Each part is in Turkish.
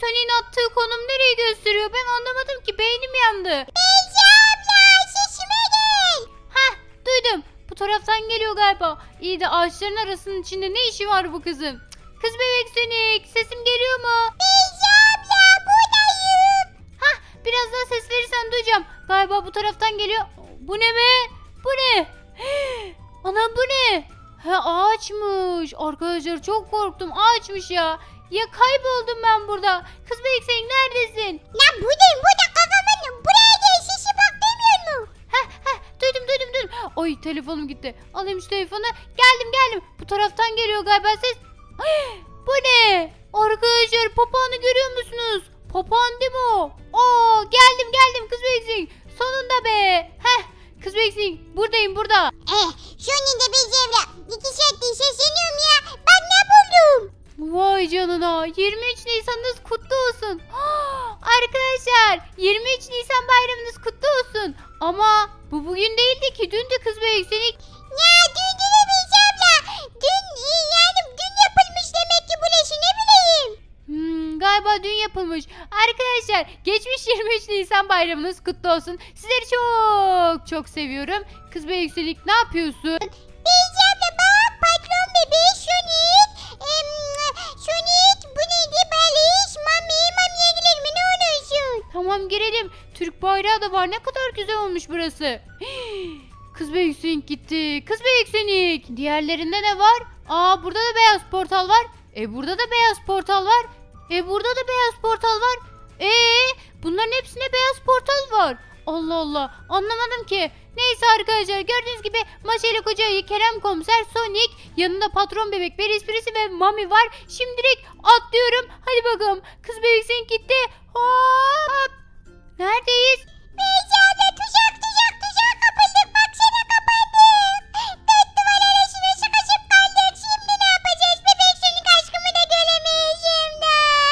Sonic'in attığı konum nereye gösteriyor? Ben anlamadım ki, beynim yandı. Beyci abla sesime gel. Heh, duydum. Bu taraftan geliyor galiba. İyi de ağaçların arasının içinde ne işi var bu kızın? Kız bebek Sonic, sesim geliyor mu? Beyci abla buradayım. Hah, biraz daha ses verirsen duyacağım. Galiba bu taraftan geliyor. Bu ne be? Bu ne? Anam bu ne? He, ağaçmış. Arkadaşlar çok korktum. Ağaçmış ya. Ya kayboldum ben burada. Kız bebek Sonic neredesin? Lan buradayım burada kafamın. Buraya gel sesi bak demiyor mu? Duydum. Oy, telefonum gitti. Alayım şu telefonu. Geldim. Bu taraftan geliyor galiba ses. Bu ne? Arkadaşlar papağanı görüyor musunuz? Papağan değil mi o? Oo, geldim kız bebek Sonic. Sonunda be. Kız bebek Sonic buradayım burada. Sonunda Beyci abla. 2 saattir sesleniyorum ya. Ben ne buldum? Vay canına, 23 Nisan'ınız kutlu olsun. Arkadaşlar 23 Nisan bayramınız kutlu olsun. Ama bu bugün değildi ki, dündü kız bebek Sonic. Ya dün de Beyci abla. Dün yapılmış demek ki burası ne bileyim. Galiba dün yapılmış. Arkadaşlar geçmiş 23 Nisan bayramınız kutlu olsun. Sizleri çok seviyorum. Kız bebek Sonic ne yapıyorsun? Beyci abla bak patron bebeği Sonic. Sonic bu neydi Baliş mamiye girelim mi ne olursun? Tamam, girelim. Türk bayrağı da var. Ne kadar güzel olmuş burası. Kız bebek Sonic gitti. Kız bebek Sonic. Diğerlerinde ne var? Burada da beyaz portal var. Burada da beyaz portal var. Burada da beyaz portal var. Bunların hepsinde beyaz portal var. Allah Allah. Anlamadım ki. Neyse arkadaşlar, gördüğünüz gibi Maşa ile Koca Ayı, Kerem Komiser, Sonic, yanında patron bebek, Beris Birisi ve Mami var. Şimdi direkt atlıyorum. Hadi bakalım. Kız bebek Sonic gitti. Hop. Neredeyiz? Beyci abla tuzak kapıldık baksana kapandık. Dört duvar arasına sıkışıp kaldık. Şimdi ne yapacağız bebek Sonic aşkımı da göremeyiz şimdi.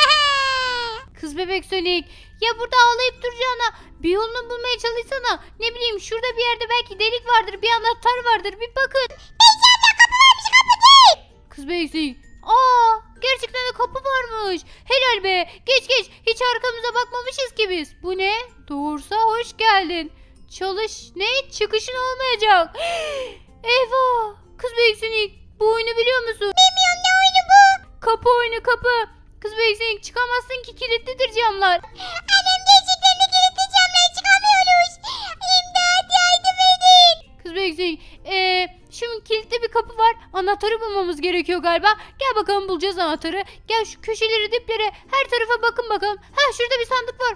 Kız bebek Sonic, ya burada ağlayıp duracağına bir yolunu bulmaya çalışsana. Ne bileyim, şurada bir yerde belki delik vardır, bir anahtar vardır, bir bakın. Beyci abla kapı varmış kapı değil. Kız bebek Sonic, gerçekten de kapı varmış. Helal be, geç hiç arkamıza bakmamışız ki biz. Bu ne? Doğursa hoş geldin. Çalış ne? Çıkışın olmayacak. Eyvah. Kız bebek Sonic, bu oyunu biliyor musun? Bilmiyorum ne oyunu bu. Kapı oyunu, kapı. Kız bebek Sonic, çıkamazsın ki, kilitlidir camlar. Annem gerçekten de kilitli camdan çıkamıyoruz. İmdat yardım edin. Kız bebek Sonic, şimdi kilitli bir kapı var. Anahtarı bulmamız gerekiyor galiba. Gel bakalım, bulacağız anahtarı. Gel şu köşeleri, diplere, her tarafa bakın bakalım. Şurada bir sandık var.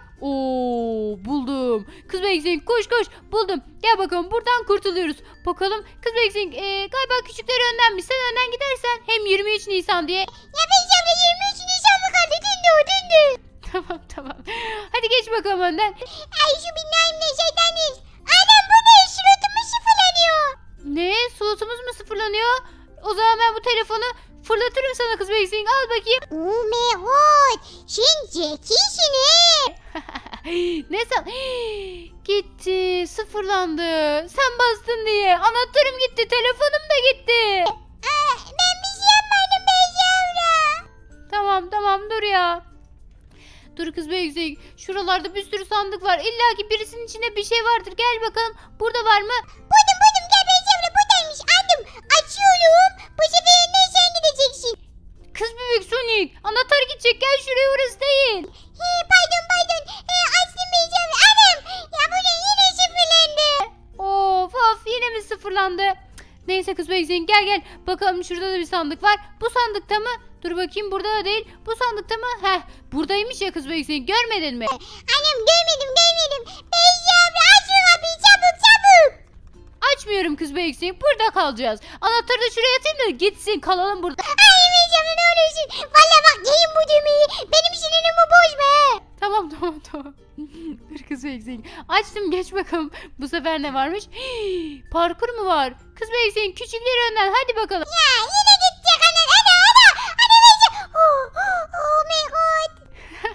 Buldum. Kız bebek Sonic, koş buldum. Gel bakalım, buradan kurtuluyoruz. Bakalım kız bebek Sonic, galiba küçükleri öndenmiş. Sen önden gidersen, hem 23 Nisan diye. Ya Beyci abla 23 Nisan mı kaldı? Dündü. Tamam. Hadi geç bakalım önden. Ay şu binayımda şeytanız. Anam bu ne? Suratımı sıfırlanıyor. Ne? Slotumuz mu sıfırlanıyor? O zaman ben bu telefonu fırlatırım sana kız bebek Sonic. Al bakayım. Oh my god. Sen zekisin he. Ne san? Gitti. Sıfırlandı. Sen bastın diye. Anahtarım gitti. Telefonum da gitti. Ben bir şey yapmadım Beyci abla. Tamam dur ya. Dur kız bebek Sonic. Şuralarda bir sürü sandık var. İlla ki birisinin içinde bir şey vardır. Gel bakalım. Burada var mı? Buydum gel Beyci abla buradaymış. Aldım. Açıyorum. Bu seferinden sen gideceksin. Kız bebek Sonic. Anahtar gidecek. Gel şuraya, orası değil. Pardon. Açtım Beyci abla. Anam. Ya bu ne yine sıfırlandı. Of yine mi sıfırlandı? Neyse kız bebek Sonic, gel. Bakalım şurada da bir sandık var. Bu sandıkta mı? Dur bakayım, burada da değil. Bu sandıkta mı? Buradaymış ya kız bebek Sonic, görmedin mi? Anam görmedim. Beyci abla aç şu kapıyı çabuk. Açmıyorum kız bebek Sonic, burada kalacağız. Anahtarı da şuraya atayım da gitsin, kalalım burada. Ay Beyci abla ne olursun. Valla bak yiyin bu düğmeyi. Benim sinirimi bozma he. Tamam. Dur kız bebek Sonic. Açtım, geç bakalım. Bu sefer ne varmış? Parkur mu var? Kız bebek Sonic, küçükleri önden, hadi bakalım. Ya yine gidecek ana Beyci. Oh my god.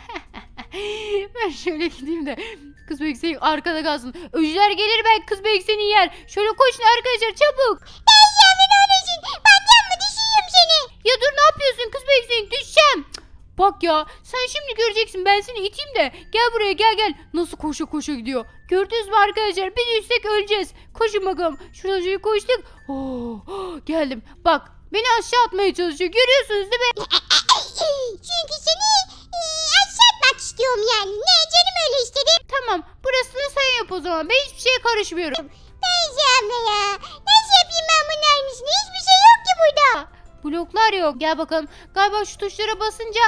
Ben şöyle gideyim de kız bebek Sonic arkada kalsın. Öcüler gelir belki, kız bebek Sonic'i yer. Şöyle koşun arkadaşlar, çabuk. Beyci abla ne olursun. Ben mı düşürüyorum seni. Ya dur, ne yapıyorsun kız bebek Sonic? Düşeceğim. Bak ya, sen şimdi göreceksin, ben seni iteyim de. Gel buraya, gel. Nasıl koşa koşa gidiyor. Gördünüz mü arkadaşlar? Bir düşsek öleceğiz. Koşun bakalım. Şuradan şöyle koştuk. Geldim. Bak, beni aşağı atmaya çalışıyor. Görüyorsunuz değil mi? Çünkü seni aşağı atmak istiyorum yani. Ne canım öyle istedi. Tamam, burasını sen yap o zaman. Ben hiçbir şeye karışmıyorum. Beyza abla ya. Nasıl yapayım ben bunun aynısını? Hiçbir şey yok ki burada. Bloklar yok. Gel bakalım. Galiba şu tuşlara basınca...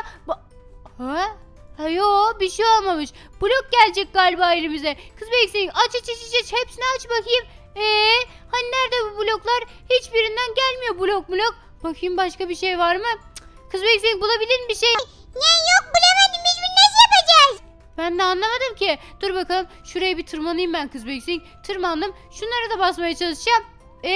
Ha yo, bir şey olmamış. Blok gelecek galiba elimize. Kız Beyksik, aç. Hepsini aç bakayım. Hani nerede bu bloklar? Hiçbirinden gelmiyor blok. Bakayım başka bir şey var mı? Kız Beyksik, bulabildin mi bir şey? Ne yok bulamadım. Biz bunu nasıl yapacağız? Ben de anlamadım ki. Dur bakalım. Şuraya bir tırmanayım ben Kız Beyksik. Tırmandım. Şunlara da basmaya çalışacağım.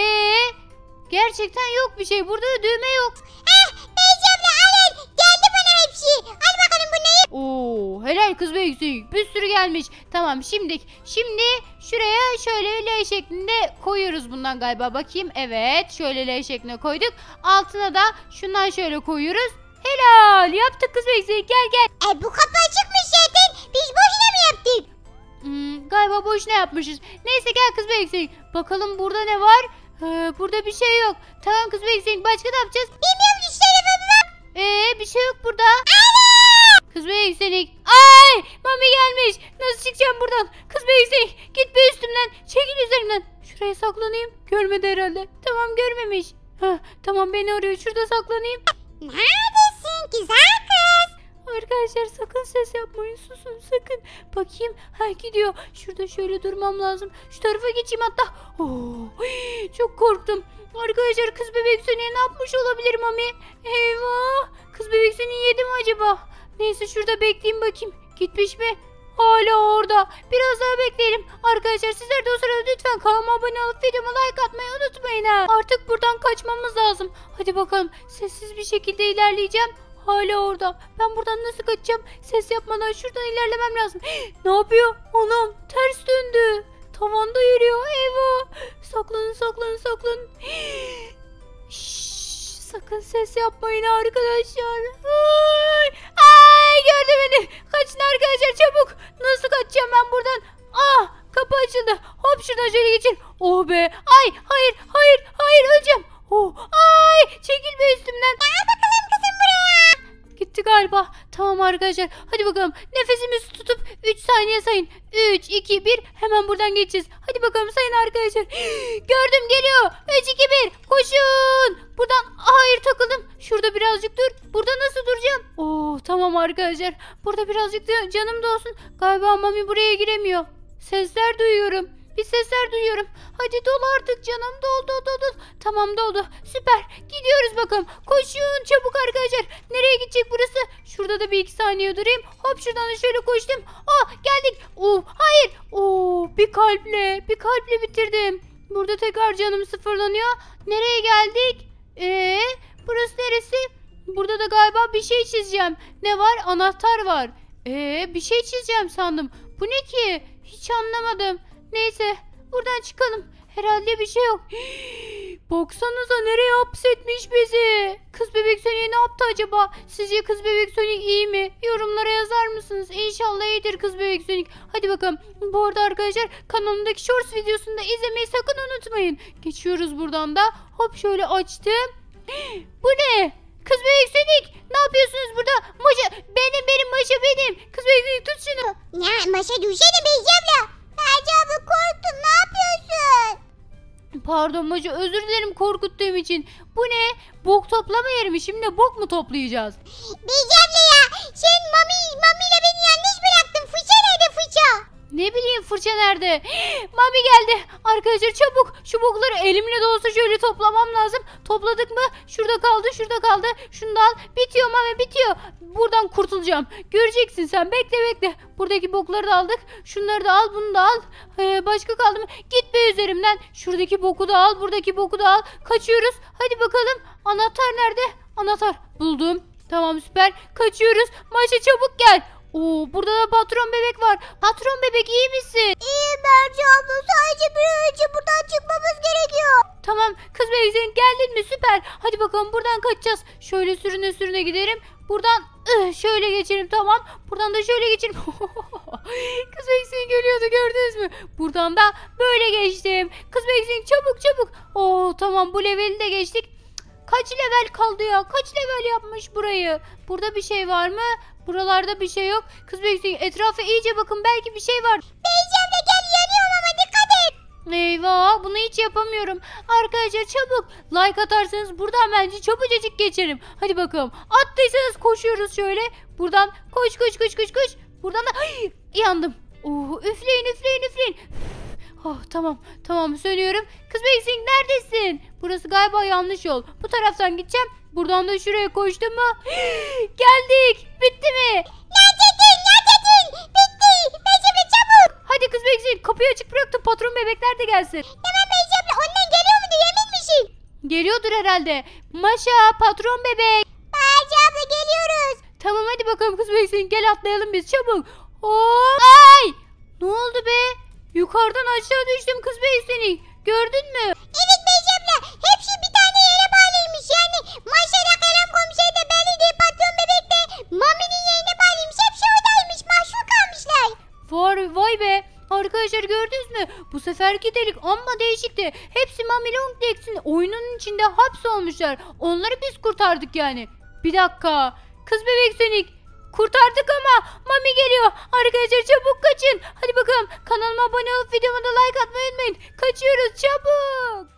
Gerçekten yok bir şey. Burada da düğme yok. Beyza abla al. Geldi bana hepsi. Al bakalım bunları. Oo, helal Kız Beyksik. Bir sürü gelmiş. Tamam, şimdi şuraya şöyle L şeklinde koyuyoruz bundan galiba. Bakayım. Evet, şöyle L şeklinde koyduk. Altına da şundan şöyle koyuyoruz. Helal. Yaptık Kız Beyksik. Gel. Bu kapı açıkmış zaten. Biz boşuna mı yaptık? Galiba boşuna yapmışız. Neyse, gel Kız Beyksik. Bakalım burada ne var? Burada bir şey yok. Tamam Kız Beyksik, başka ne yapacağız? Bilmiyorum şu tarafa bir bak. Bir şey yok burada. Kız Beyksik. Ay, Mami gelmiş. Nasıl çıkacağım buradan? Kız Beyksik, git be üstümden. Çekil üzerimden. Şuraya saklanayım. Görmedi herhalde. Tamam, görmemiş. Tamam, beni arıyor. Şurada saklanayım. Neredesin güzel kız? Arkadaşlar, sakın ses yapmayın, susun sakın. Bakayım, gidiyor. Şurada şöyle durmam lazım. Şu tarafa geçeyim hatta. Çok korktum. Arkadaşlar, kız bebek Sonic ne yapmış olabilir Mami? Eyvah, kız bebek Sonic yedi mi acaba? Neyse, şurada bekleyeyim bakayım. Gitmiş mi? Hala orada. Biraz daha bekleyelim. Arkadaşlar, sizler de o sırada lütfen kanalıma abone olup videoma like atmayı unutmayın ha. Artık buradan kaçmamız lazım. Hadi bakalım, sessiz bir şekilde ilerleyeceğim. Hala orada. Ben buradan nasıl kaçacağım? Ses yapmadan şuradan ilerlemem lazım. Ne yapıyor? Anam, ters döndü. Tavanda yürüyor. Eyvah. Saklanın. Sakın ses yapmayın arkadaşlar. Ay, gördü beni. Kaçın arkadaşlar, çabuk. Nasıl kaçacağım ben buradan? Kapı açıldı. Hop, şuradan şöyle geçin. Oh be. Ay, hayır, öleceğim. Ay, çekil be üstümden. Gel bakalım kızım buraya. Gitti galiba. Tamam arkadaşlar. Hadi bakalım. Nefesimizi tutup 3 saniye sayın. 3, 2, 1. Hemen buradan geçeceğiz. Hadi bakalım, sayın arkadaşlar. Gördüm, geliyor. 3, 2, 1. Koşun. Buradan. Hayır, takıldım. Şurada birazcık dur. Burada nasıl duracağım? Tamam arkadaşlar. Burada birazcık da canım da olsun. Galiba Mami buraya giremiyor. Sesler duyuyorum. Bir sesler duyuyorum. Hadi dol artık canım. Dol. Tamam, doldu. Süper. Gidiyoruz bakalım. Koşun çabuk arkadaşlar. Nereye gidecek burası? Şurada da bir 2 saniye durayım. Hop, şuradan da şöyle koştum. Geldik. Hayır. Bir kalple bitirdim. Burada tekrar canım sıfırlanıyor. Nereye geldik? Burası neresi? Burada da galiba bir şey çizeceğim. Ne var? Anahtar var. Bir şey çizeceğim sandım. Bu ne ki? Hiç anlamadım. Neyse, buradan çıkalım. Herhalde bir şey yok. Baksanıza, nereye hapsetmiş bizi? Kız bebek Sonic ne yaptı acaba? Sizce kız bebek Sonic iyi mi? Yorumlara yazar mısınız? İnşallah iyidir kız bebek Sonic. Hadi bakalım. Bu arada arkadaşlar, kanalımdaki shorts videosunu da izlemeyi sakın unutmayın. Geçiyoruz buradan da. Hop, şöyle açtım. Bu ne? Kız bebek Sonic, ne yapıyorsunuz burada? Maşa benim, Maşa benim. Kız bebek Sonic, tut şunu. Ya Maşa düşsene Beyza abla. Beyza abla korktum, ne yapıyorsun? Pardon Maşa, özür dilerim korkuttuğum için. Bu ne? Bok toplama yeri mi? Şimdi bok mu toplayacağız? Beyza abla ya, sen Mami ile beni yanlış bıraktın. Fırça nerede fırça? Ne bileyim, fırça nerede? Mami geldi. Arkadaşlar, çabuk şu bokları elimle de olsa şöyle toplamam lazım. Topladık mı? Şurada kaldı. Şunu da al. Bitiyor Mami, bitiyor. Buradan kurtulacağım. Göreceksin sen. Bekle. Buradaki bokları da aldık. Şunları da al, bunu da al. Başka kaldı mı? Git be üzerimden. Şuradaki boku da al. Buradaki boku da al. Kaçıyoruz. Hadi bakalım. Anahtar nerede? Anahtar. Buldum. Tamam, süper. Kaçıyoruz. Maşa, çabuk gel. Burada da patron bebek var. Patron bebek, iyi misin? İyiyim Berce abla, sadece bir önce buradan çıkmamız gerekiyor. Tamam kız bebek, sen geldin mi? Süper. Hadi bakalım, buradan kaçacağız. Şöyle sürüne gidelim. Buradan şöyle geçelim, tamam. Buradan da şöyle geçelim. Kız Beksin geliyordu, gördünüz mü? Buradan da böyle geçtim. Kız Beksin çabuk çabuk. Tamam, bu leveli de geçtik. Kaç level kaldı ya? Kaç level yapmış burayı? Burada bir şey var mı? Buralarda bir şey yok. Kız Beksin etrafa iyice bakın, belki bir şey var. Beyeceğim de gel, yanıyorum ama dikkat et. Eyvah, bunu hiç yapamıyorum. Arkadaşlar çabuk like atarsanız buradan bence çabucacık geçerim. Hadi bakalım. Attıysanız koşuyoruz şöyle. Buradan koş koş koş koş koş. Buradan da yandım. Üfleyin üfleyin üfleyin. Tamam tamam, söylüyorum. Kız Beksin neredesin? Burası galiba yanlış yol. Bu taraftan gideceğim. Buradan da şuraya koştum mu? Geldik. Bitti mi? Neredesin? Neredesin? Bitti. Beyeceğim çabuk. Hadi Kız Beksin, kapıyı açık bıraktım. Patron bebekler de gelsin. Hemen Beyeceğim, ondan geliyor mu diye emin misin? Geliyordur herhalde. Maşa, patron bebek. Beyeceğim geliyoruz. Tamam hadi bakalım Kız Beksin, gel atlayalım biz çabuk. Hop. Ay! Ne oldu be? Yukarıdan aşağı düştüm Kız Beksin. Gördün mü? Evet Beyeceğim, hepsi bir tane yere bağlıymış. Yani Maşa'da Kerem komiser de Belli patron bebek de Mami'nin yerine bağlıymış. Hepsi oradaymış. Mahşur kalmışlar. Vay be. Arkadaşlar gördünüz mü? Bu seferki delik amma değişikti. Hepsi Mami Longlegs'in oyunun içinde hapsolmuşlar. Onları biz kurtardık yani. Bir dakika. Kız bebek Sonic. Kurtardık ama Mami geliyor. Arkadaşlar çabuk kaçın. Hadi bakalım, kanalıma abone olup videoma da like atmayı unutmayın. Kaçıyoruz çabuk.